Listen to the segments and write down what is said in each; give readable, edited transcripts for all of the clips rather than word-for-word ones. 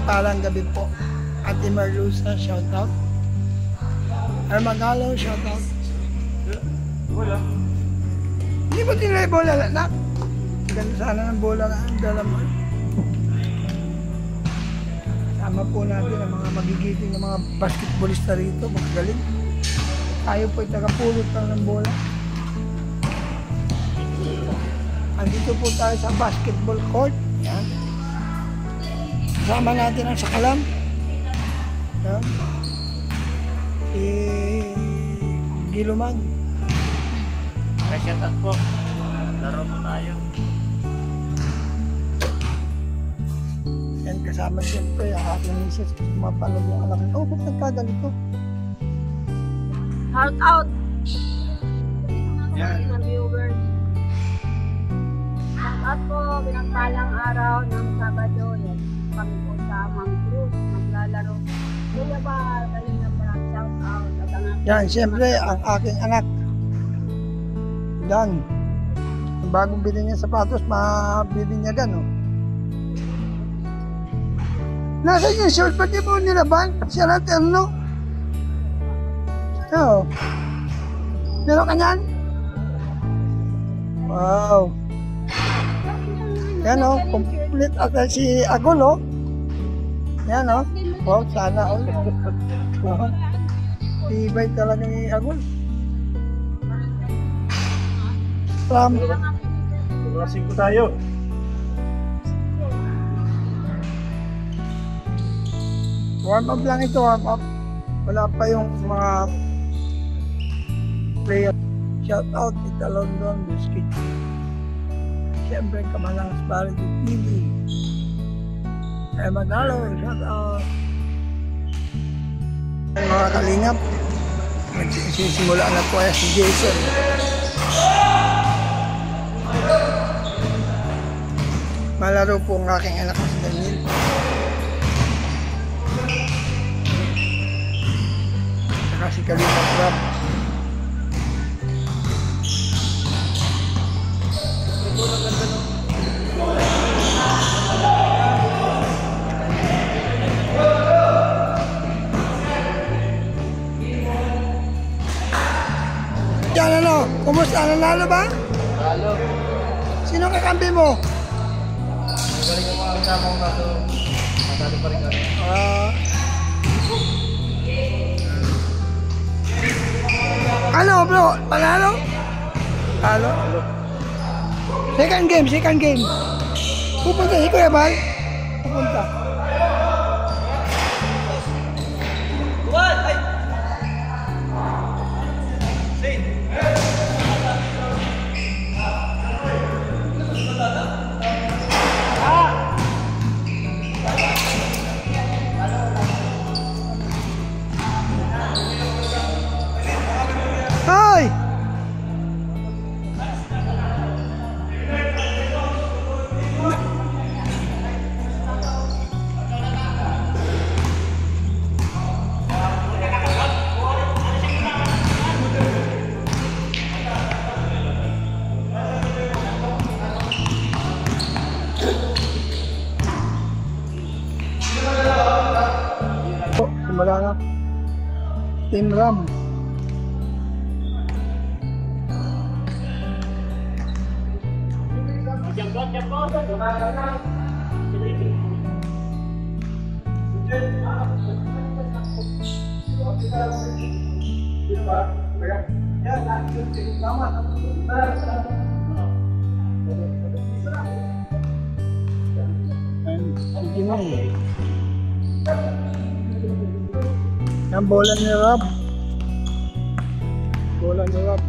mapagpalang gabi po. Ate Marlusa, shoutout. Armagalo, shoutout. Wala. Hindi mo tinry bola, anak? Ganda sana ng bola na ang dala mo. Sama po natin ang mga magigiting ng mga basketballista rito, mga galing. Tayo po ay tagapulot lang ng bola. Andito po tayo sa basketball court. Yan. Kasama natin ang sakalam. Yan. Gilumag. Ay, shout out po. Laro po tayo. Yan, kasama siyempre ang aking misis. Mapanood yung anak ko. Oh, ba't nagkagalito? Shout out! Yan. Mga viewers. Shout out po, pinagpalang araw ng Sabado. Yan, kami po sa Mang Cruz, maglalaro. Kuya ba, kanina pa, shout out. At ang aking Yan, siyempre ang aking anak. Dan. Yung bagong bili niya sapatos, mabibinyagan, oh. Nasaan yung short? Ba't di mo nilaban? Siya natin, no? Oo. Meron ka niyan? Wow. Yan, oh. Complete ata si Agol, oh. Yan, oh. Wow, sana, oh. Wow. Ibay talaga ni Agol. Klaseng ko tayo. Warm up lang ito, warm up. Wala pa yung mga player. Shout out Tita London Biscuit. Siyempre, Kamalang Sparrow TV. Ay Magalo, shout out. Ay, mga kalingap, nagsisimula na po si Jason. Malaro po ang aking anak si Daniel. Saka si Kalina Crab. Yan ano, kumusta? Nanalo ba? Halo. Sino kakampi mo? Galing ko mga kasama ko kaso matalo pa rin kami. Ano bro? Panalo? Halo? Second game. Pupunta si Kuya Bal? Pupunta. Hoy! Simula na. Team Ram. Ang bola ni Rob. Bola ni Rob.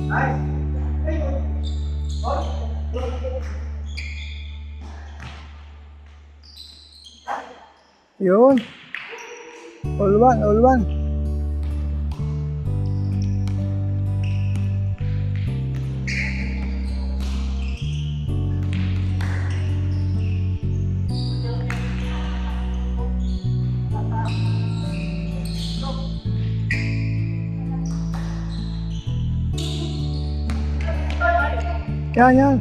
Yun. All one, all one. Yan, yan.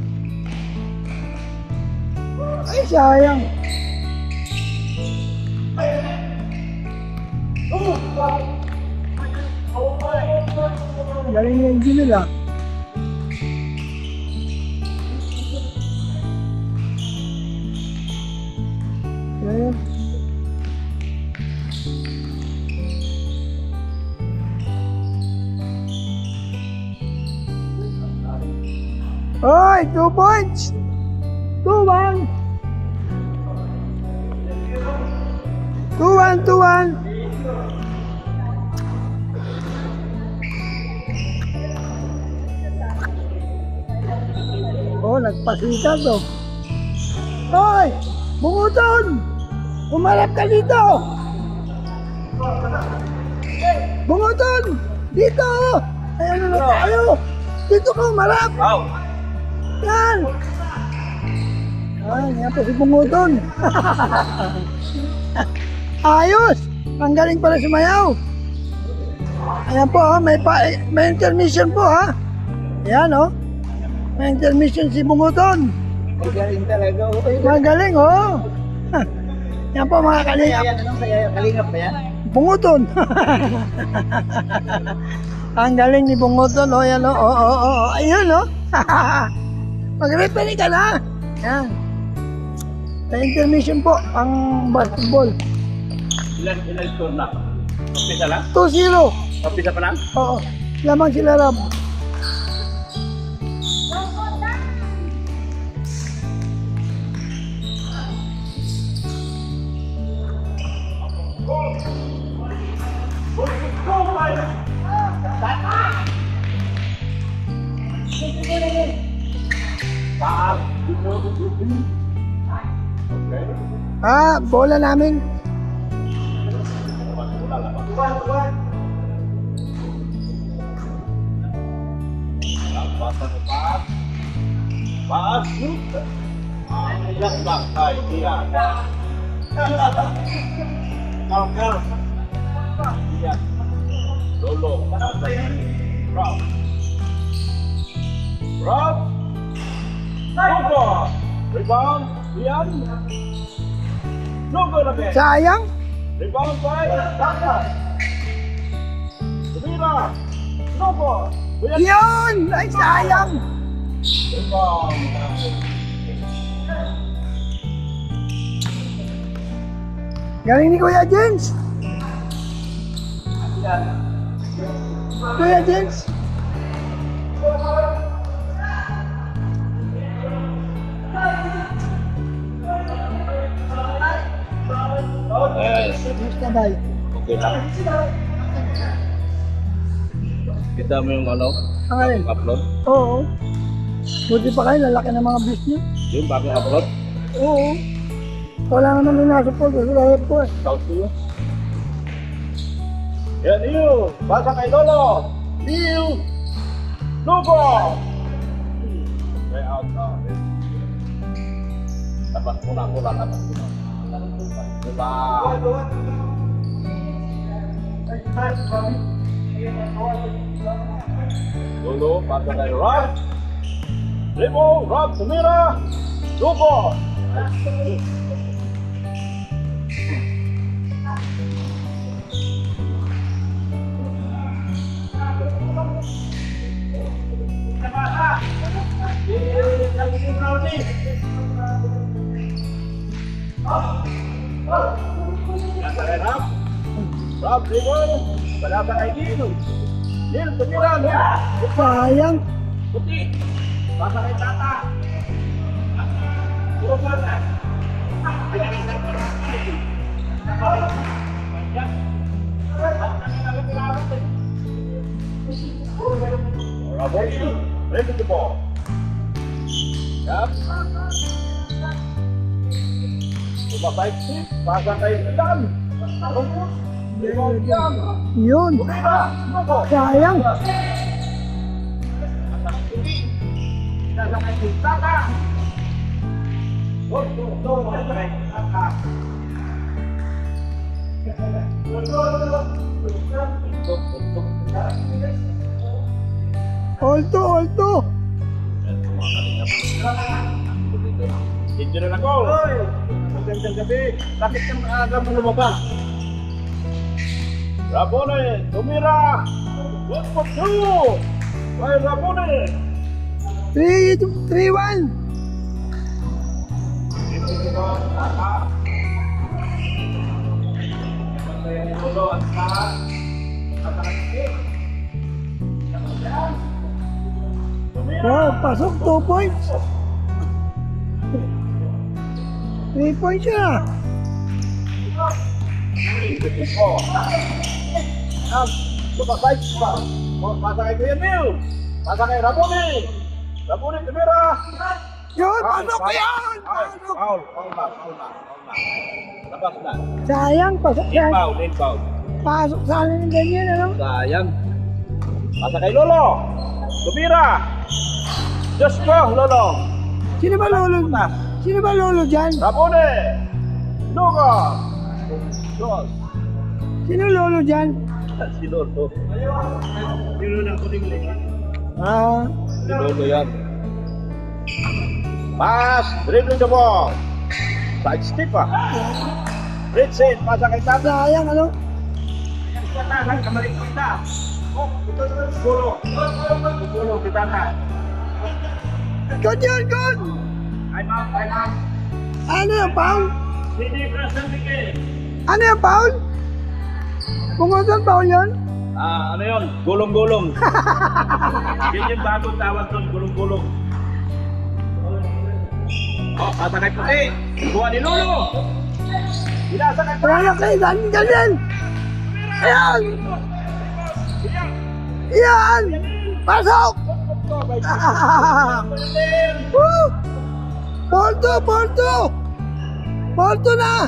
Ay, sayang. Galing yung engine nila. Yan. Oy, 2 points. 2-1. 2-1, 2-1. Oh, nagpasita to. Hoy, bunguton! Umarap ka dito! Bunguton! Dito! Ay, ano na tayo? Dito ka umarap! Yan! Ay, yan po si bunguton. Ayos! Ang galing pala sumayaw. Ayan po, may intermission po, ha? Ayan, oh. May intermission si bunguton. Magaling talaga. Magaling, oh. Yan po mga kalingap. Kalingap ba yan? Bunguton. Ang galing ni bunguton, oh. Yan, oh. Oh. Ayun, oh. Mag-referee ka na. Yan. May intermission po ang basketball. Ilan score na? Kapisa lang? 2-0. Kapisa pa lang? Oo. Lamang sila Rab. Bola namin. Paas. Ilang lang tayo diyan. Kau. Iya. Lolo. Rob. Rebound. Ian. No good again. Sayang. Rebound by Saka. Tumira. No good. Yun! Ay, sayang. Rebound. Galing ni Kuya James. Kuya James. Gusto ba? Okay lang. Kita mo yung ano? Ang alin? Upload? Oo. Buti pa kayo, lalaki ng mga business. Yung bagong upload? Oo. Wala naman yung nasa po. Wala po eh. Shout to you. Yan iyo! Basa kay Lolo! Iyo! Lugo! Way out now. Dapat muna. Diba? Lolo, basa kay Rob! Remo, Rob, Sumira! Lugo! Rob, Remo, balasa kay Dino. Dino, tumira, Sayang. Puti, basa kay Tata. Puro basa. Raboni, ready to ball. Yap. Coba baik sih, pasang kayak ikan. Rumput. Yun. Sayang. Olto. Injury na goal. Magandang gabi. Bakit kang aga mo lumabas? Rabone, tumira. 1-2. By Rabone. 3-1. Wow, pasok 2 points. 3 points siya. Coba baik, Pak. Pasang kay Kuya Neil. Pasang kay Rabone. Rabone, tumira. Yun, pasok yan. Foul. Labas na. Sayang, pasok yan. Inbound. Pasok sana ng ganyan, ano? Sayang. Pasang kay Lolo. Tumira. Just go, Lolo. Sino ba lolo dyan? Rabone. Lugo. Dos. Sino lolo dyan? Si Lolo. Ah, Si Lolo yan. Pass. Dribbling the ball. Side step pa. Ritsin. Pasang kay Tata. sayang, ano? Kamarin kita. Gulong kita na. Good yun, good! I'm out. Ano yung foul? Sini Preston Pique. Ano yung foul? Pungutan foul yun? Ano yun? Gulong-gulong. Yan yung bagong tawag doon, gulong-gulong. Oh, patangay puti. Buha ni Lolo. Binasa kay Wala kayo, ganyan! Ayan! Ayan! Pasok! Woo! Porto na!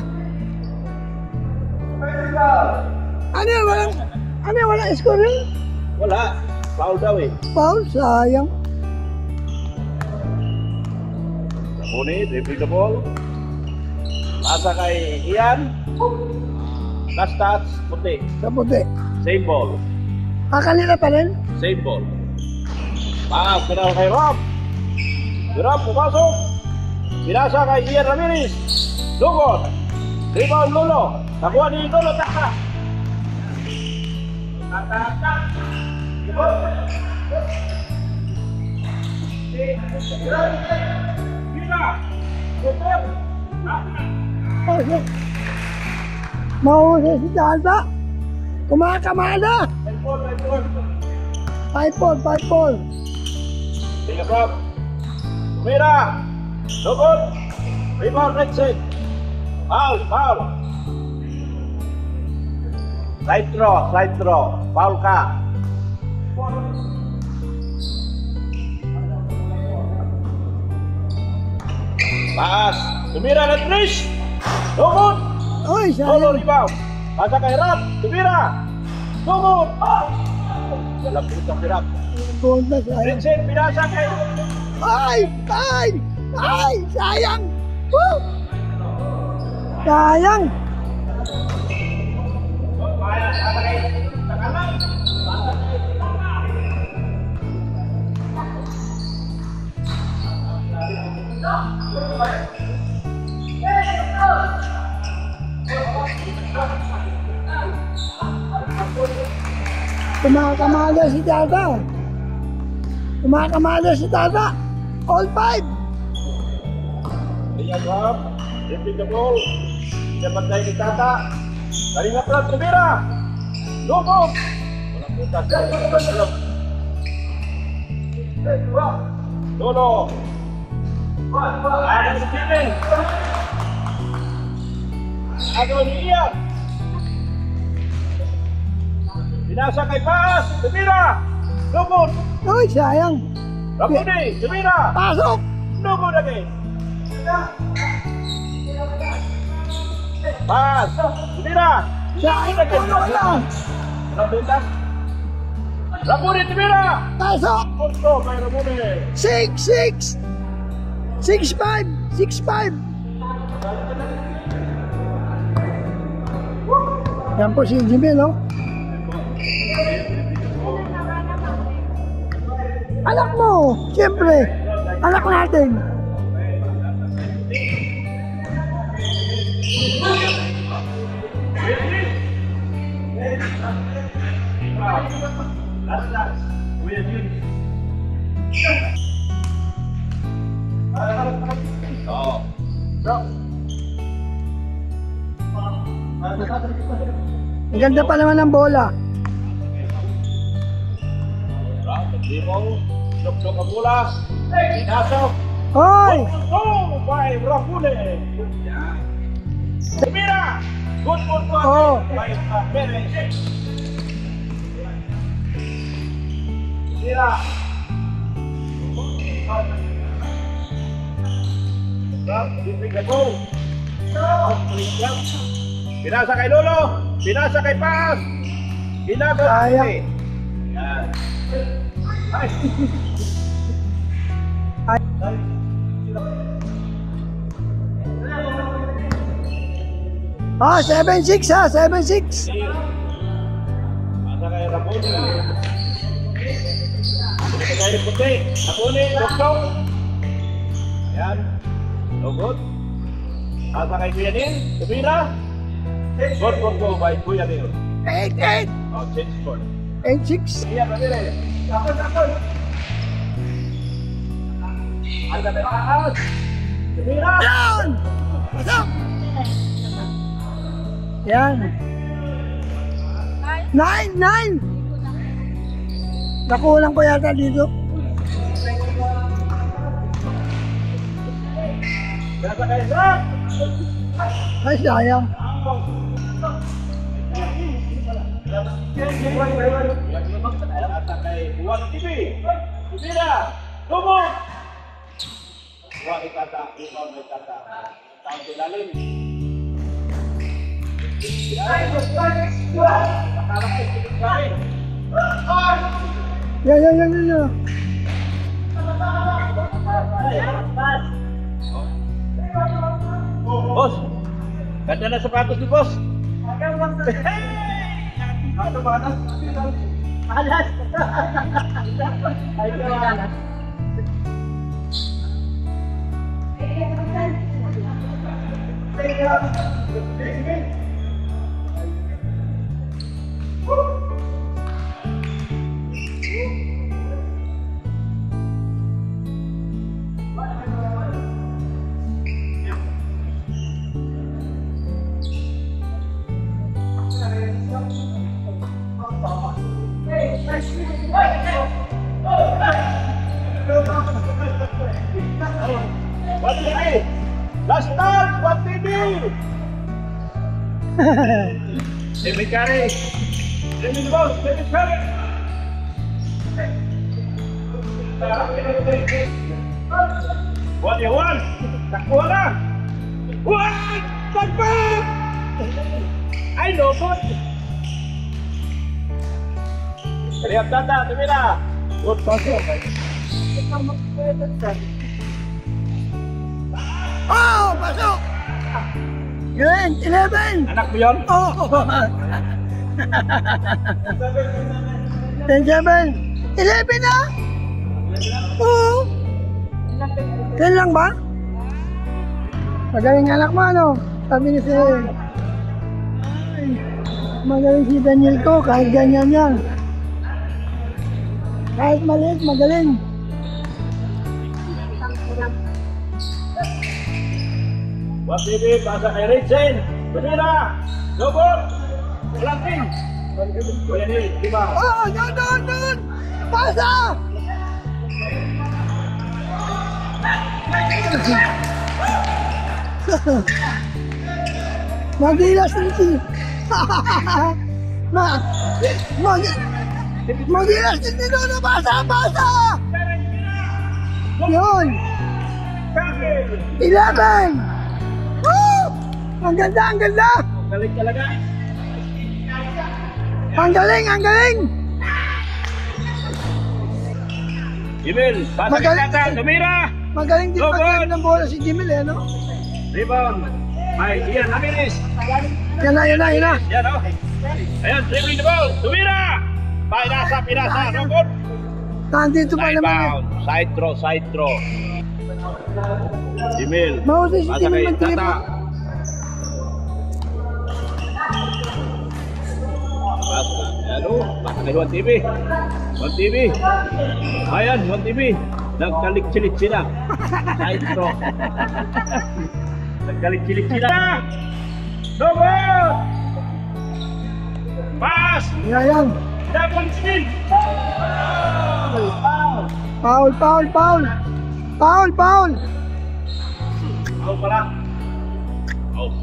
Ano yun? Walang score yun? Wala. Foul daw eh. Foul, sayang. Rabone, dribbling the ball. Pasa kay Ian. Last touch, puti. Sa puti. Same ball. Kanina pa rin? Same ball. Pass, pinasa kay Rob. Rob, pumasok. Pinasa kay Ian Ramirez. Lugot. Rebound Lolo. Nakuha ni Lolo, taka. Taka. Pasok. Mahusay si Tata. Kumakamada. 5-4. Tingnan Rob. Tumira. Lugot. Rebound Rexit. Foul. Side throw. Foul ka. Pass. Tumira na Trish. Lugot. Oy, Solo sayang. rebound. Pasa kay Rap. Tumira. Lugot. Dalam pitong Rap. Bunta, sayang. Rexit. Pinasa kay Ay! Sayang! Woo! Sayang! Kumakamada si Tata. All 5. Tingnan Rap. Dribbling the ball. Dapat tayo ni Tata. Kalinga Prat. Tumira. Lugot. Walang putas. Lolo. Adam si Steven. Agaw ni Ian. Binasa kay Paas. Tumira. Lugot. Uy, sayang. Ramuni, tumira. Pasok. Lugo lagi. Pas, tumira. Sayang. Tulog lang. Rambutan. Ramuni, tumira. Pasok. Punto kay Ramuni. 6-6. 6-5. 6-5. Yan po si Jimmy, no? Anak mo, siyempre. Anak natin. Ang ganda pa naman ng bola. Limong, sok-sok ang bola. Pinasok. Hoy! Oh, by Ramuni. Tumira. Good Oh. by Perez. Tumira. Pinasa kay Lolo, pinasa kay Pas, ginagawa Sayang. Yan. Ah, 7-6 ha, 7-6. Pinasa kay Ramoni. Pinasa kay Puti, Ramoni, Doksong. Yan, lugod. Pinasa kay Kuya Nin, tumira. Good go by Kuya Nin. 8-8. Oh, change score. 8-6. Iya, Ramire. Takot. Ada taas. Tumira. Down! Pasok! Yan. 9-9. Nakulang ko yata dito. Pinasa kay Zach. Ay, sayang. Pinasa kay Buwan TV. Tumira. Tumog. Buwan itata. Buwan itata. Taon tilalim. Yan. Bos, ganda na sapatos ni Bos. Ano ba na? Alas. Ay, alas. Buwan TV. Last time, Buwan TV. Demi Kari. Demi Bos, Demi Kari. Buwan Iwan. Takbo na. Buwan! Takbo! Ay, lobot. Lihat tata, tumira. Good pasok. Oh, pasok! Yan, 11. Anak mo yun? Oh! 10-7. 11 na? Oo. 10 lang ba? Magaling anak mo, ano? Sabi ni si... Ay, magaling si Daniel ko, kahit ganyan yan. Kahit maliit, magaling. Buwan TV, pasa kay Rizin. Tumira. Lobot. Ulanting. Kuya ni, 5. Oh, doon! Pasa! Magilas rin si... Magilas din dito na basa-basa. Yun. 11. Woo! Ang ganda, ang ganda. Galing talaga. Ang galing, ang galing. Jimil, pasa Magaling. kita, tumira. Magaling din pag ng bola si Jimil eh, no? Rebound. Ay, Ian Ramirez. Yan na, yan na, yan na. Yan o. Ayan, dribbling the ball. Tumira. Pinasa, no good. Nandito pa Side naman eh. bound. Side throw. Jimil. Mahusay si Pasa Jimil kay mag-trip. Tata. Ayan o. Pasa kay Juan TV. Juan TV. Ayan, Juan TV. Nagkalit-silit sila. Side throw. Nagkalit-silit sila. No good. Pass. Yan, yan. Double spin. Foul, foul, foul. Foul, foul. Out pala. Out.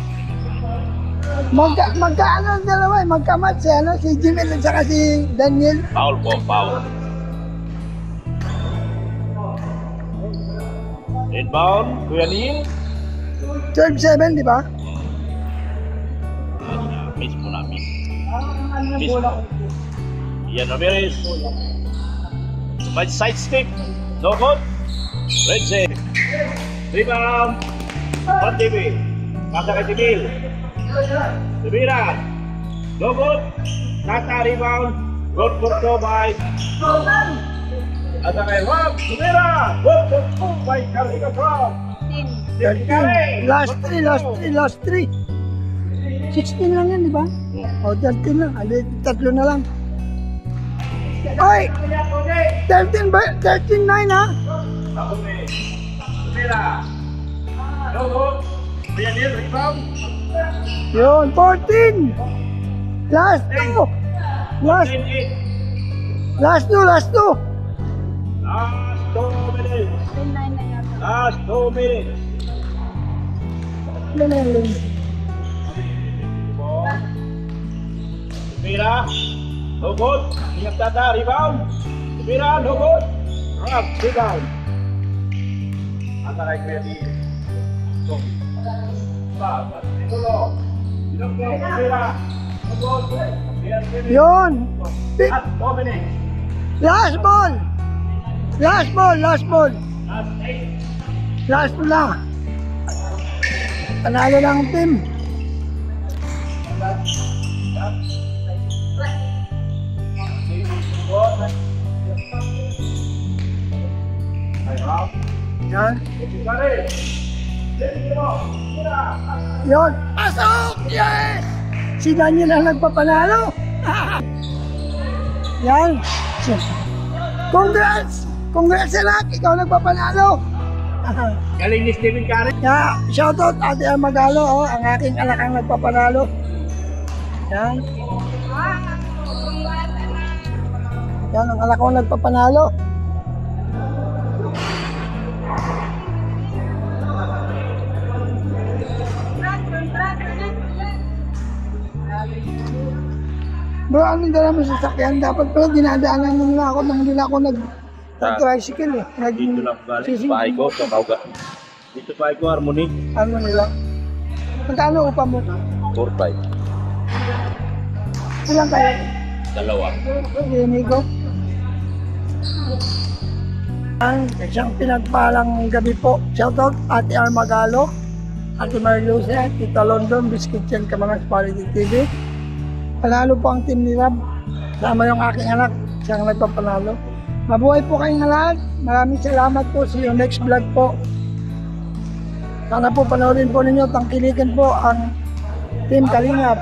Magkaano ang dalawa eh. Magkamatch eh, ano? Si Jimil at saka si Daniel. Foul po, foul. Inbound, Kuya Neil. 12-7, di ba? Miss mo namin. Miss mo. Ian Ramirez. Right side step. No good. Red save. Rebound. On TV. Pasa kay Timil. Tumira. No good. Tata rebound. Good for 2 by. Asa kay Rob. Tumira. Good for 2 by Carlico Rob. 13. Last 3. 16 lang yan, di ba? O, 13 lang. Adi, 3 na lang. Ay! 13 ba? 13-9 ha? Tumira. No good. Kuya Neil, rebound. Yun, 14! Last 2! Last 2! Last 2 minutes. 10-9 na yata. Last 2 minutes. Galing. Tumira. No good. Ingat Tata. Rebound. Tumira. No good. Rob. Rebound. Asa kay Kuya Neil. Tulo. Tumira. No good. Yun! Last 2 minutes. Last ball! Last ball! Last 8. Last na! Panalo ng team! Yan! Yun! Pasok! Yes! Si Daniel ang nagpapanalo! Yan! Congrats! Congrats sa lahat! Ikaw nagpapanalo! Galing ni Stephen Curry. Kaya, shoutout Ate Armagalo, oh, ang aking anak ang nagpapanalo. Yan. Yan, ang anak ko nagpapanalo. Bro, anong dala mo sa sasakyan? Dapat pala dinadaanan mo nila ako nang nila ako nag-tricycle eh. Dito lang galing. Bahay ko. Sa Kauga. Dito bahay ko, Harmony. Ano nila? Magkano upa mo? 4-5. Ilang kayo? 2. Inigo. Ang isang pinagpalang gabi po. Shoutout Ate Armagalo, Ate Marluce, Tita London, Biscuit Yan, Kamangas Quality TV. Panalo po ang team ni Rob. Sama yung aking anak, siyang nagpapanalo. Mabuhay po kayong lahat. Maraming salamat po. See you next vlog po. Sana po panoorin po ninyo, tangkilikan po ang Team Kalingap.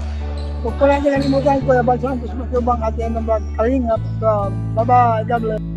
Huwag po natin kalimutan, Kuya Bal Santos Matubang at yan ang Kalingap. Bye-bye. God bless.